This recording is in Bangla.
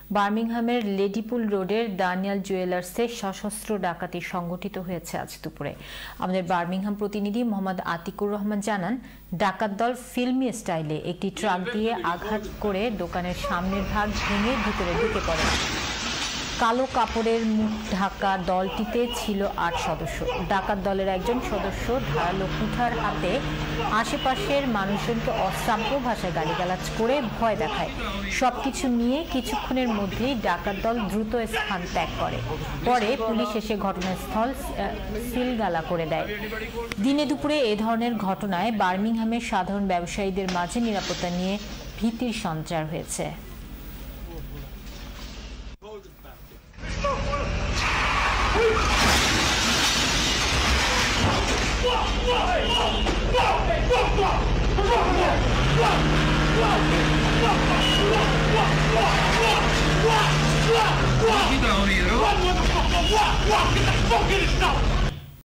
বার্মিংহামের লেডিপুল রোডের দানিয়াল জুয়েলার্সে সশস্ত্র ডাকাতি সংঘটিত হয়েছে আজ দুপুরে। আমাদের বার্মিংহাম প্রতিনিধি মোহাম্মদ আতিকুর রহমান জানান, ডাকাত দল ফিল্মি স্টাইলে একটি ট্রাক দিয়ে আঘাত করে দোকানের সামনের ভাগ ভেঙে ভিতরে ঢুকে পড়ে। কালো কাপড়ের মুখ ঢাকা দলটিতে ছিল ৮ সদস্য। ডাকাত দলের একজন সদস্য ধারালো কুঠার হাতে আশেপাশের মানুষজনকে অশ্রাব্য ভাষায় গালিগালাজ করে ভয় দেখায়। সবকিছু নিয়ে কিছুক্ষণের মধ্যেই ডাকাত দল দ্রুত স্থান ত্যাগ করে। পরে পুলিশ এসে ঘটনাস্থল সিলগালা করে দেয়। দিনে দুপুরে এ ধরনের ঘটনায় বার্মিংহামের সাধারণ ব্যবসায়ীদের মাঝে নিরাপত্তা নিয়ে ভীতির সঞ্চার হয়েছে। Get the fuck in it now!